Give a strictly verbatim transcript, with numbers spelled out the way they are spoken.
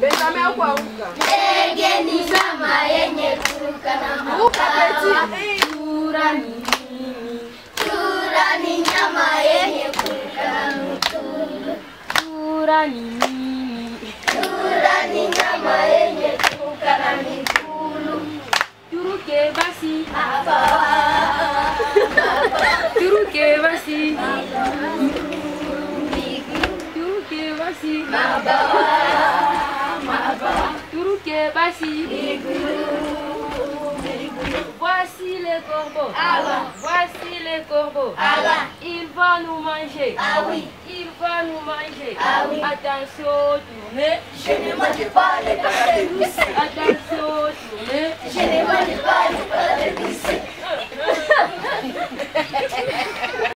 Benjamin au kuanguka. Ndege ni nyama yenye kuruka na mabawa. Chura ni nini? Chura ni nyama yenye kuruka na mtulu. Chura ni nini? Chura ni nyama yenye kuruka na mtulu. Turuke basi mabawa. Turuke basi Turuke basi mabawa. Turuke basi. Voici les corbeaux. Ah ouais. Voici les corbeaux. Ah ouais. Ils vont nous manger. Ah oui. Ils vont nous manger. Ah oui. Attention, tournez. Je ne mange pas les pâtes. Attention, tournez. Je ne mange pas les pâtes.